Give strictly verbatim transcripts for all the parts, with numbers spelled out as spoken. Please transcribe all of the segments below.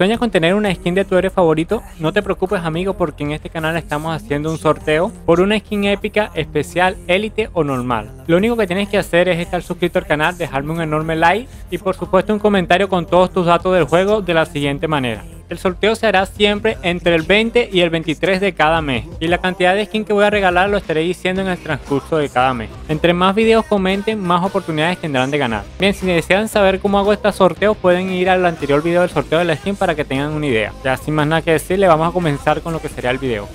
¿Sueñas con tener una skin de tu héroe favorito? No te preocupes, amigo, porque en este canal estamos haciendo un sorteo por una skin épica, especial, élite o normal. Lo único que tienes que hacer es estar suscrito al canal, dejarme un enorme like y por supuesto un comentario con todos tus datos del juego de la siguiente manera. El sorteo se hará siempre entre el veinte y el veintitrés de cada mes y la cantidad de skin que voy a regalar lo estaré diciendo en el transcurso de cada mes. Entre más videos comenten, más oportunidades tendrán de ganar. Bien, si desean saber cómo hago estos sorteos, pueden ir al anterior video del sorteo de la skin para que tengan una idea. Ya sin más nada que decirle, vamos a comenzar con lo que sería el video.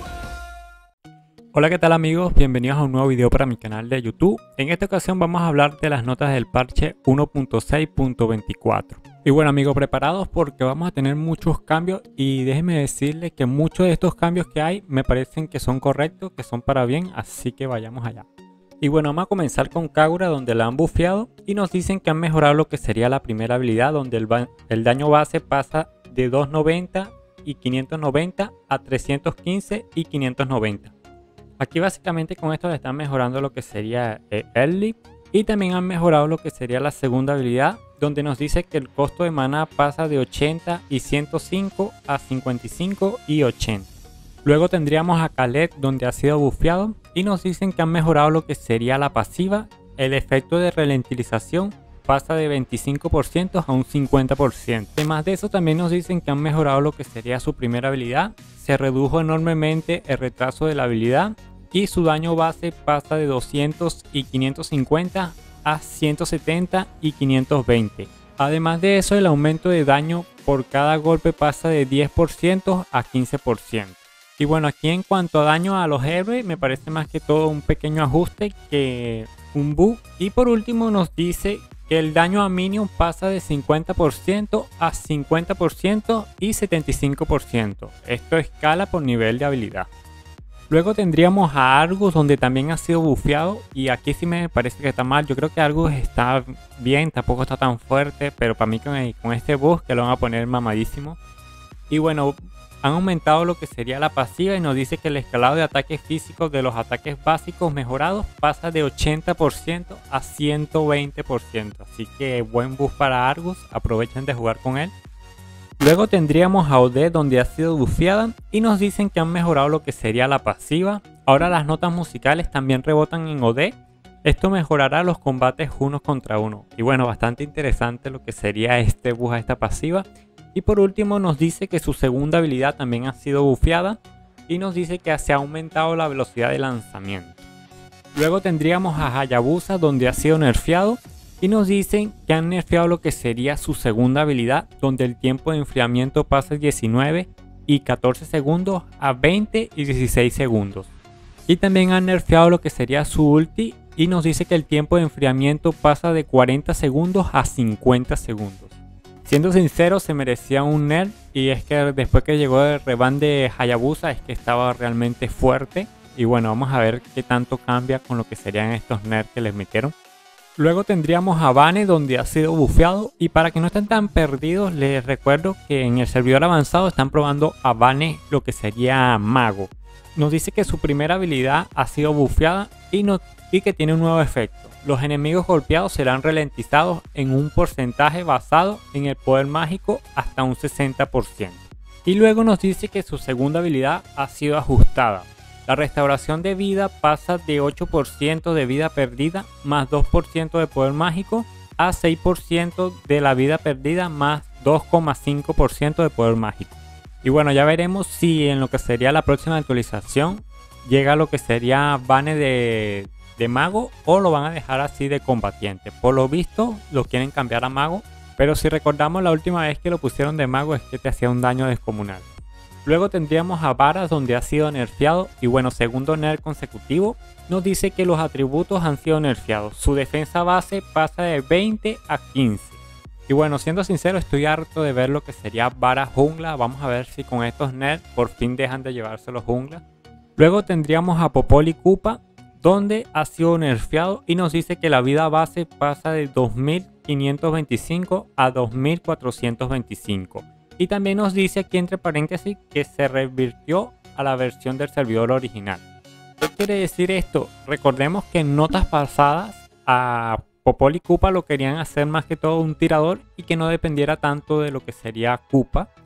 Hola, ¿qué tal amigos? Bienvenidos a un nuevo video para mi canal de YouTube. En esta ocasión vamos a hablar de las notas del parche uno punto seis punto veinticuatro. Y bueno amigos, preparados porque vamos a tener muchos cambios y déjenme decirles que muchos de estos cambios que hay me parecen que son correctos, que son para bien, así que vayamos allá. Y bueno, vamos a comenzar con Kagura, donde la han bufeado y nos dicen que han mejorado lo que sería la primera habilidad, donde el, el daño base pasa de doscientos noventa y quinientos noventa a trescientos quince y quinientos noventa. Aquí básicamente con esto le están mejorando lo que sería el early y también han mejorado lo que sería la segunda habilidad, donde nos dice que el costo de maná pasa de ochenta y ciento cinco a cincuenta y cinco y ochenta. Luego tendríamos a Khaled, donde ha sido bufeado y nos dicen que han mejorado lo que sería la pasiva. El efecto de ralentización pasa de veinticinco por ciento a un cincuenta por ciento. Además de eso también nos dicen que han mejorado lo que sería su primera habilidad. Se redujo enormemente el retraso de la habilidad y su daño base pasa de doscientos y quinientos cincuenta a ciento setenta y quinientos veinte. Además de eso, el aumento de daño por cada golpe pasa de diez por ciento a quince por ciento. Y bueno, aquí en cuanto a daño a los héroes, me parece más que todo un pequeño ajuste que un bug. Y por último nos dice que el daño a minion pasa de cincuenta por ciento a cincuenta por ciento y setenta y cinco por ciento. Esto escala por nivel de habilidad. Luego tendríamos a Argus, donde también ha sido bufeado y aquí sí me parece que está mal. Yo creo que Argus está bien, tampoco está tan fuerte, pero para mí con, el, con este buff que lo van a poner mamadísimo. Y bueno, han aumentado lo que sería la pasiva y nos dice que el escalado de ataques físicos de los ataques básicos mejorados pasa de ochenta por ciento a ciento veinte por ciento. Así que buen buff para Argus, aprovechen de jugar con él. Luego tendríamos a Odette, donde ha sido bufeada y nos dicen que han mejorado lo que sería la pasiva. Ahora las notas musicales también rebotan en Odette. Esto mejorará los combates uno contra uno. Y bueno, bastante interesante lo que sería este buff a esta pasiva. Y por último nos dice que su segunda habilidad también ha sido bufeada y nos dice que se ha aumentado la velocidad de lanzamiento. Luego tendríamos a Hayabusa, donde ha sido nerfeado. Y nos dicen que han nerfeado lo que sería su segunda habilidad, donde el tiempo de enfriamiento pasa de diecinueve y catorce segundos a veinte y dieciséis segundos. Y también han nerfeado lo que sería su ulti y nos dice que el tiempo de enfriamiento pasa de cuarenta segundos a cincuenta segundos. Siendo sincero, se merecía un nerf y es que después que llegó el reban de Hayabusa es que estaba realmente fuerte. Y bueno, vamos a ver qué tanto cambia con lo que serían estos nerfs que les metieron. Luego tendríamos a Vayne, donde ha sido bufeado y para que no estén tan perdidos les recuerdo que en el servidor avanzado están probando a Vayne lo que sería mago. Nos dice que su primera habilidad ha sido bufeada y, no, y que tiene un nuevo efecto. Los enemigos golpeados serán ralentizados en un porcentaje basado en el poder mágico hasta un sesenta por ciento. Y luego nos dice que su segunda habilidad ha sido ajustada. La restauración de vida pasa de ocho por ciento de vida perdida más dos por ciento de poder mágico a seis por ciento de la vida perdida más dos coma cinco por ciento de poder mágico. Y bueno, ya veremos si en lo que sería la próxima actualización llega lo que sería Vayne de, de mago o lo van a dejar así de combatiente. Por lo visto lo quieren cambiar a mago, pero si recordamos la última vez que lo pusieron de mago es que te hacía un daño descomunal. Luego tendríamos a Varus, donde ha sido nerfeado y bueno, segundo nerf consecutivo, nos dice que los atributos han sido nerfeados. Su defensa base pasa de veinte a quince. Y bueno, siendo sincero, estoy harto de ver lo que sería Varus jungla. Vamos a ver si con estos nerfs por fin dejan de llevarse los jungla. Luego tendríamos a Popoli Koopa, donde ha sido nerfeado y nos dice que la vida base pasa de dos mil quinientos veinticinco a dos mil cuatrocientos veinticinco. Y también nos dice aquí entre paréntesis que se revirtió a la versión del servidor original. ¿Qué quiere decir esto? Recordemos que en notas pasadas a Popoli Koopa lo querían hacer más que todo un tirador y que no dependiera tanto de lo que sería Koopa.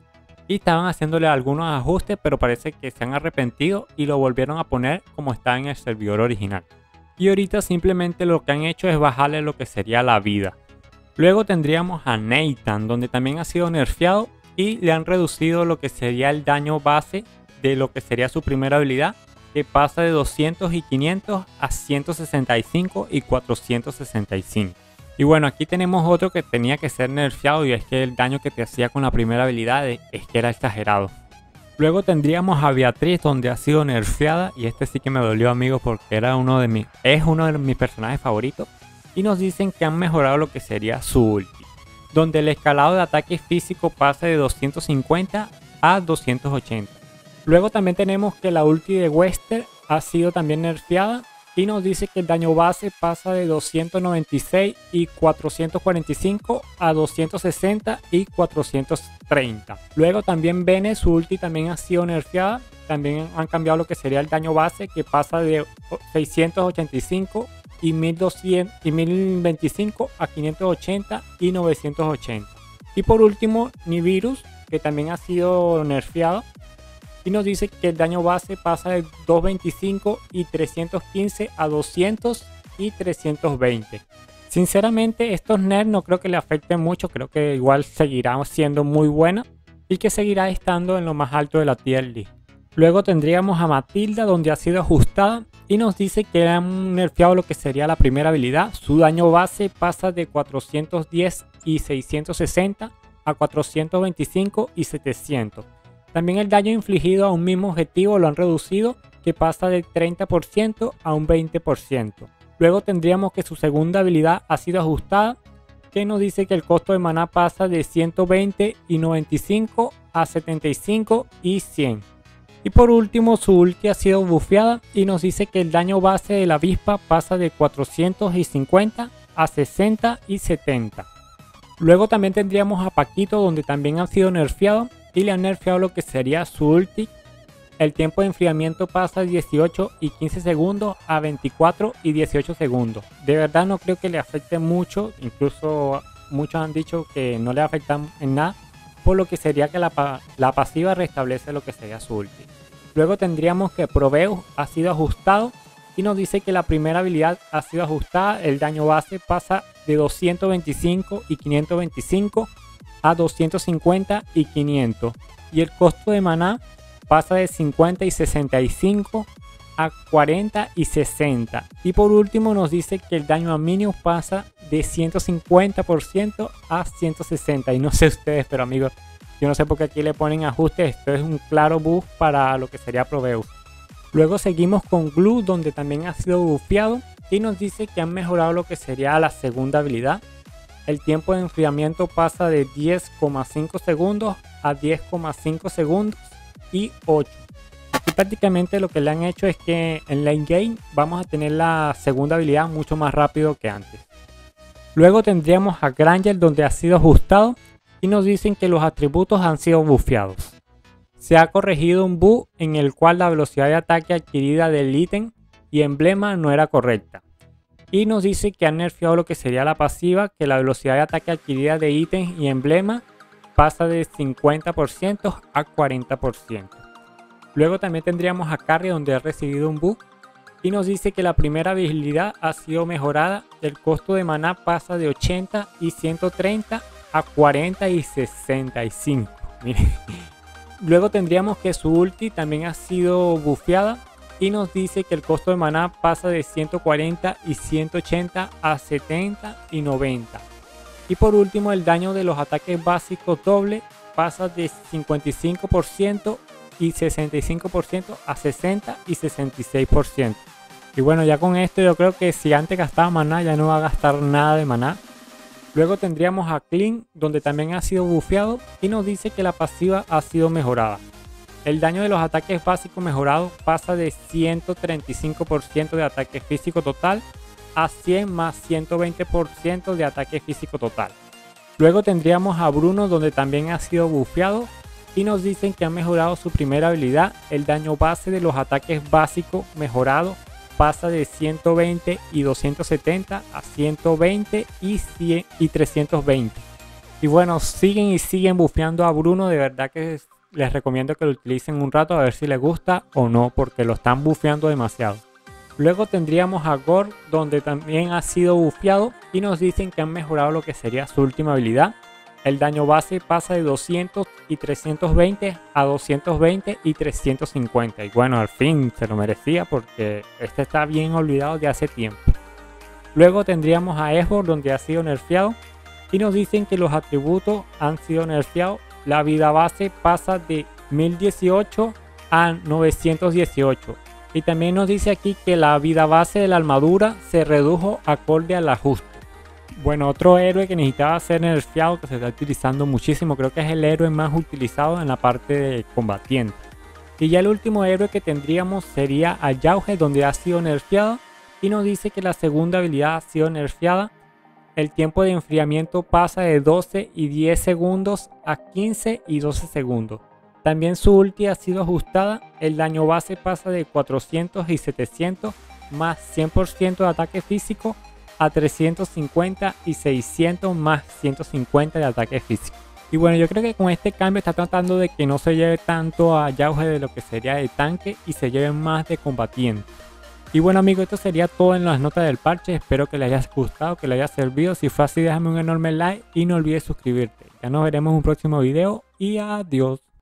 y estaban haciéndole algunos ajustes, pero parece que se han arrepentido y lo volvieron a poner como está en el servidor original. Y ahorita simplemente lo que han hecho es bajarle lo que sería la vida. Luego tendríamos a Nathan, donde también ha sido nerfeado y le han reducido lo que sería el daño base de lo que sería su primera habilidad, que pasa de doscientos y quinientos a ciento sesenta y cinco y cuatrocientos sesenta y cinco. Y bueno, aquí tenemos otro que tenía que ser nerfeado, y es que el daño que te hacía con la primera habilidad es que era exagerado. Luego tendríamos a Beatriz, donde ha sido nerfeada, y este sí que me dolió, amigos, porque era uno de mis, es uno de mis personajes favoritos. Y nos dicen que han mejorado lo que sería su ulti, donde el escalado de ataque físico pasa de doscientos cincuenta a doscientos ochenta. Luego también tenemos que la ulti de Wester ha sido también nerfeada y nos dice que el daño base pasa de doscientos noventa y seis y cuatrocientos cuarenta y cinco a doscientos sesenta y cuatrocientos treinta. Luego también Vene, su ulti también ha sido nerfeada. También han cambiado lo que sería el daño base, que pasa de seiscientos ochenta y cinco y mil doscientos y mil veinticinco a quinientos ochenta y novecientos ochenta. Y por último Nibiru, que también ha sido nerfeado y nos dice que el daño base pasa de doscientos veinticinco y trescientos quince a doscientos y trescientos veinte. Sinceramente estos nerfs no creo que le afecten mucho, creo que igual seguirá siendo muy buena y que seguirá estando en lo más alto de la tier list. Luego tendríamos a Matilda, donde ha sido ajustada y nos dice que han nerfeado lo que sería la primera habilidad. Su daño base pasa de cuatrocientos diez y seiscientos sesenta a cuatrocientos veinticinco y setecientos. También el daño infligido a un mismo objetivo lo han reducido, que pasa del treinta por ciento a un veinte por ciento. Luego tendríamos que su segunda habilidad ha sido ajustada, que nos dice que el costo de maná pasa de ciento veinte y noventa y cinco a setenta y cinco y cien. Y por último su ulti ha sido bufeada y nos dice que el daño base de la avispa pasa de cuatrocientos cincuenta a sesenta y setenta. Luego también tendríamos a Paquito, donde también han sido nerfeados y le han nerfeado lo que sería su ulti. El tiempo de enfriamiento pasa de dieciocho y quince segundos a veinticuatro y dieciocho segundos. De verdad no creo que le afecte mucho, incluso muchos han dicho que no le afecta en nada, por lo que sería que la, la pasiva restablece lo que sería su ulti. Luego tendríamos que Probeus ha sido ajustado y nos dice que la primera habilidad ha sido ajustada. El daño base pasa de doscientos veinticinco y quinientos veinticinco a doscientos cincuenta y quinientos, y el costo de maná pasa de cincuenta y sesenta y cinco a cuarenta y sesenta. Y por último nos dice que el daño a minions pasa de ciento cincuenta por ciento a ciento sesenta. Y no sé ustedes, pero amigos, yo no sé por qué aquí le ponen ajustes. Esto es un claro buff para lo que sería Probeus. Luego seguimos con Glue, donde también ha sido bufeado y nos dice que han mejorado lo que sería la segunda habilidad. El tiempo de enfriamiento pasa de diez coma cinco segundos a diez coma cinco segundos y ocho. Aquí prácticamente lo que le han hecho es que en lane game vamos a tener la segunda habilidad mucho más rápido que antes. Luego tendríamos a Granger, donde ha sido ajustado y nos dicen que los atributos han sido bufeados. Se ha corregido un bug en el cual la velocidad de ataque adquirida del ítem y emblema no era correcta. Y nos dice que han nerfeado lo que sería la pasiva, que la velocidad de ataque adquirida de ítems y emblema pasa de cincuenta por ciento a cuarenta por ciento. Luego también tendríamos a Carry, donde ha recibido un bug y nos dice que la primera habilidad ha sido mejorada. El costo de maná pasa de ochenta y ciento treinta a cuarenta y sesenta y cinco. Miren. Luego tendríamos que su ulti también ha sido bufeada y nos dice que el costo de maná pasa de ciento cuarenta y ciento ochenta a setenta y noventa. Y por último el daño de los ataques básicos doble pasa de cincuenta y cinco por ciento y sesenta y cinco por ciento a sesenta y sesenta y seis por ciento. Y bueno, ya con esto yo creo que si antes gastaba maná ya no va a gastar nada de maná. Luego tendríamos a Clean, donde también ha sido bufeado y nos dice que la pasiva ha sido mejorada. El daño de los ataques básicos mejorados pasa de ciento treinta y cinco por ciento de ataque físico total a cien más ciento veinte por ciento de ataque físico total. Luego tendríamos a Bruno, donde también ha sido bufeado y nos dicen que han mejorado su primera habilidad. El daño base de los ataques básicos mejorado pasa de ciento veinte y doscientos setenta a ciento veinte y, cien y trescientos veinte. Y bueno, siguen y siguen bufeando a Bruno. De verdad que les recomiendo que lo utilicen un rato a ver si les gusta o no, porque lo están bufeando demasiado. Luego tendríamos a Gore, donde también ha sido bufeado y nos dicen que han mejorado lo que sería su última habilidad. El daño base pasa de doscientos y trescientos veinte a doscientos veinte y trescientos cincuenta. Y bueno, al fin se lo merecía porque este está bien olvidado de hace tiempo. Luego tendríamos a Esbor, donde ha sido nerfeado. Y nos dicen que los atributos han sido nerfeados. La vida base pasa de mil dieciocho a novecientos dieciocho. Y también nos dice aquí que la vida base de la armadura se redujo acorde al ajuste. Bueno, otro héroe que necesitaba ser nerfeado, que se está utilizando muchísimo, creo que es el héroe más utilizado en la parte de combatiente. Y ya el último héroe que tendríamos sería a Yauge, donde ha sido nerfeado. Y nos dice que la segunda habilidad ha sido nerfeada. El tiempo de enfriamiento pasa de doce y diez segundos a quince y doce segundos. También su ulti ha sido ajustada. El daño base pasa de cuatrocientos y setecientos más cien por ciento de ataque físico a trescientos cincuenta y seiscientos más ciento cincuenta de ataque físico. Y bueno, yo creo que con este cambio está tratando de que no se lleve tanto a Yauge de lo que sería de tanque y se lleve más de combatiente. Y bueno amigos, esto sería todo en las notas del parche. Espero que les haya gustado, que les haya servido. Si fue así, déjame un enorme like y no olvides suscribirte. Ya nos veremos en un próximo video y adiós.